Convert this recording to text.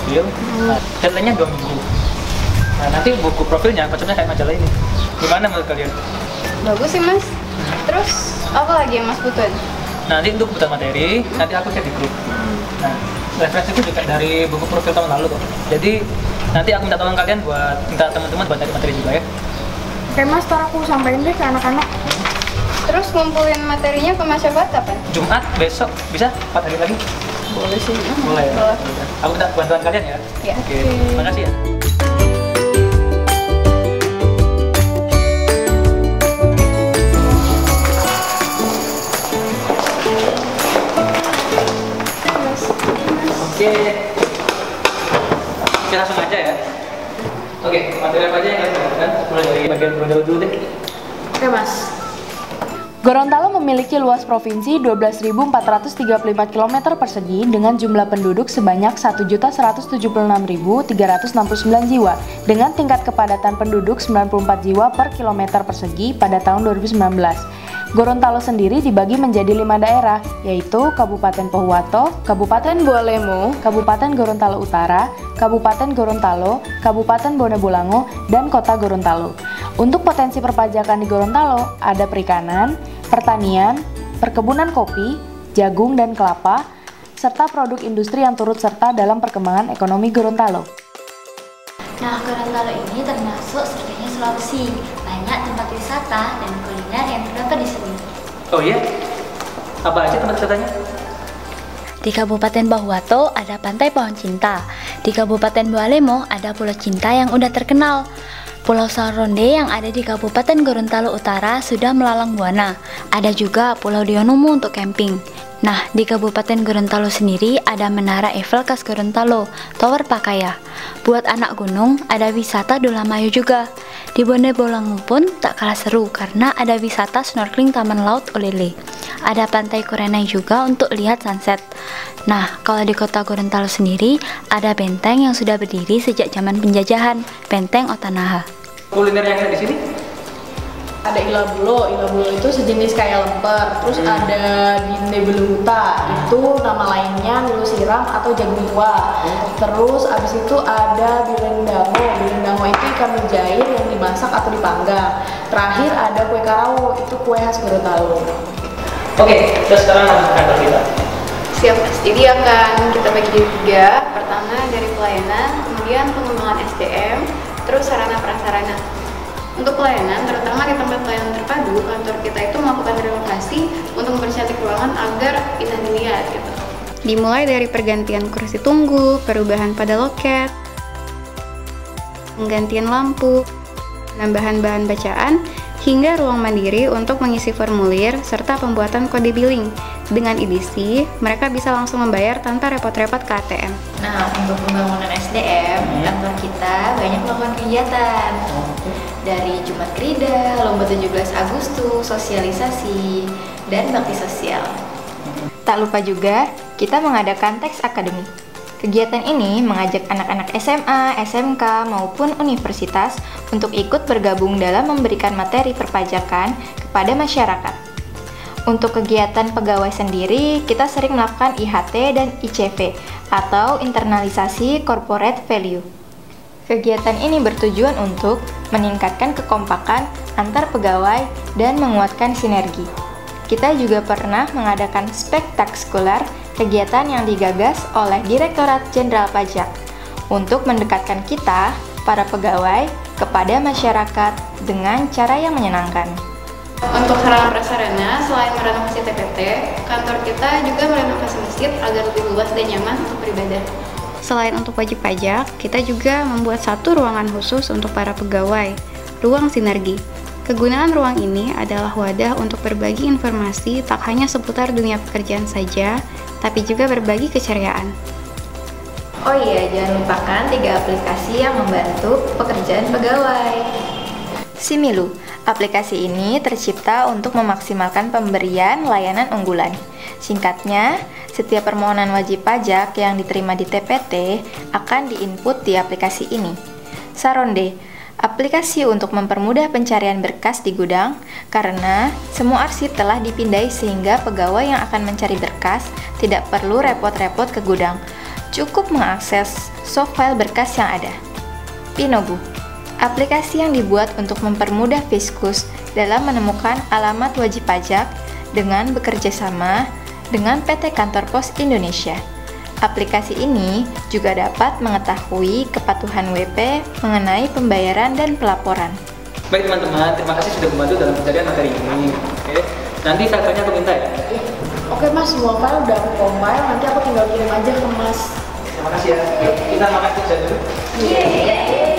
profil. Nah, deadline-nya 2 minggu. Nah, nanti buku profilnya konsepnya kayak majalah ini. Gimana menurut kalian? Bagus sih mas. Terus apa lagi yang mas butuhin? Nanti untuk kebutuhan materi, nanti aku cek di grup. Nah, referensiku juga dari buku profil tahun lalu kok. Jadi nanti aku minta tolong kalian buat minta teman-teman buat cari materi juga ya. Oke mas, ntar aku sampein deh ke anak-anak. Terus ngumpulin materinya ke Mas Syabat kapan? Jumat besok bisa 4 hari lagi. Boleh sih. Boleh. Boleh. Aku minta bantuan kalian ya. Ya. Oke. Makasih ya. Oke. Kita langsung aja ya. Oke, materi apa aja yang kalian butuhkan? Mulai dari bagian Gorontalo dulu deh. Oke mas. Gorontalo memiliki luas provinsi 12.435 km persegi dengan jumlah penduduk sebanyak 1.176.369 jiwa dengan tingkat kepadatan penduduk 94 jiwa per kilometer persegi pada tahun 2019. Gorontalo sendiri dibagi menjadi 5 daerah, yaitu Kabupaten Pohuwato, Kabupaten Bualemo, Kabupaten Gorontalo Utara, Kabupaten Gorontalo, Kabupaten Bonebulango, dan Kota Gorontalo. Untuk potensi perpajakan di Gorontalo, ada perikanan, pertanian, perkebunan kopi, jagung dan kelapa, serta produk industri yang turut serta dalam perkembangan ekonomi Gorontalo. Nah, Gorontalo ini termasuk surganya Sulawesi. Banyak tempat wisata dan kuliner yang terdapat di sini. Oh iya? Apa aja tempat wisatanya? Di Kabupaten Pohuwato ada Pantai Pohon Cinta. Di Kabupaten Bualemo ada Pulau Cinta yang udah terkenal. Pulau Saronde yang ada di Kabupaten Gorontalo Utara sudah melalang buana. Ada juga Pulau Dionumu untuk camping. Nah, di Kabupaten Gorontalo sendiri ada Menara Eiffel khas Gorontalo, Tower Pakaya. Buat anak gunung, ada wisata Dolamayo juga. Di Bonebulango pun tak kalah seru karena ada wisata snorkeling Taman Laut Olele. Ada Pantai Kurenai juga untuk lihat sunset. Nah, kalau di kota Gorontalo sendiri, ada benteng yang sudah berdiri sejak zaman penjajahan, Benteng Otanaha. Kuliner yang ada di sini? Ada ilabulo itu sejenis kayak lemper. Terus ada ginde beluta, itu nama lainnya nulu siram atau jagung tua. Terus abis itu ada bilendango itu ikan mujair yang dimasak atau dipanggang. Terakhir ada kue karawo, itu kue khas Gorontalo. Oke, terus sekarang langsung kantor kita. Siap mas. Jadi akan kita bagi jadi 3. Pertama dari pelayanan, kemudian pengembangan SDM, terus sarana prasarana. Untuk pelayanan, terutama di tempat pelayanan terpadu, kantor kita itu melakukan renovasi untuk mempercantik ruangan agar indah dilihat gitu. Dimulai dari pergantian kursi tunggu, perubahan pada loket, penggantian lampu, penambahan bahan bacaan, hingga ruang mandiri untuk mengisi formulir, serta pembuatan kode billing. Dengan edisi, mereka bisa langsung membayar tanpa repot-repot ke ATM. Nah, untuk pembangunan SDM, kantor kita banyak melakukan kegiatan. Dari Jumat Krida, Lomba 17 Agustus, sosialisasi, dan bakti sosial. Tak lupa juga, kita mengadakan Tax Academy. Kegiatan ini mengajak anak-anak SMA, SMK, maupun universitas untuk ikut bergabung dalam memberikan materi perpajakan kepada masyarakat. Untuk kegiatan pegawai sendiri, kita sering melakukan IHT dan ICV, atau internalisasi corporate value. Kegiatan ini bertujuan untuk meningkatkan kekompakan antar pegawai dan menguatkan sinergi. Kita juga pernah mengadakan spektakuler, kegiatan yang digagas oleh Direktorat Jenderal Pajak untuk mendekatkan kita, para pegawai, kepada masyarakat dengan cara yang menyenangkan. Untuk sarana prasarana, selain merenovasi TPT, kantor kita juga merenovasi masjid agar lebih luas dan nyaman untuk beribadah. Selain untuk wajib pajak, kita juga membuat satu ruangan khusus untuk para pegawai, ruang sinergi. Kegunaan ruang ini adalah wadah untuk berbagi informasi tak hanya seputar dunia pekerjaan saja, tapi juga berbagi keceriaan. Oh iya, jangan lupakan 3 aplikasi yang membantu pekerjaan pegawai. Similu, aplikasi ini tercipta untuk memaksimalkan pemberian layanan unggulan. Singkatnya, setiap permohonan wajib pajak yang diterima di TPT akan diinput di aplikasi ini. Saronde, aplikasi untuk mempermudah pencarian berkas di gudang, karena semua arsip telah dipindai sehingga pegawai yang akan mencari berkas tidak perlu repot-repot ke gudang. Cukup mengakses soft file berkas yang ada. Pinobu, aplikasi yang dibuat untuk mempermudah Fiskus dalam menemukan alamat wajib pajak dengan bekerja sama dengan PT Kantor Pos Indonesia. Aplikasi ini juga dapat mengetahui kepatuhan WP mengenai pembayaran dan pelaporan. Baik teman-teman, terima kasih sudah membantu dalam pencarian materi ini. Oke, nanti filenya aku minta ya. Oke mas, semua file udah aku compile, nanti aku tinggal kirim aja ke mas. Terima kasih ya. Yuk, kita makan pizza dulu. Iya.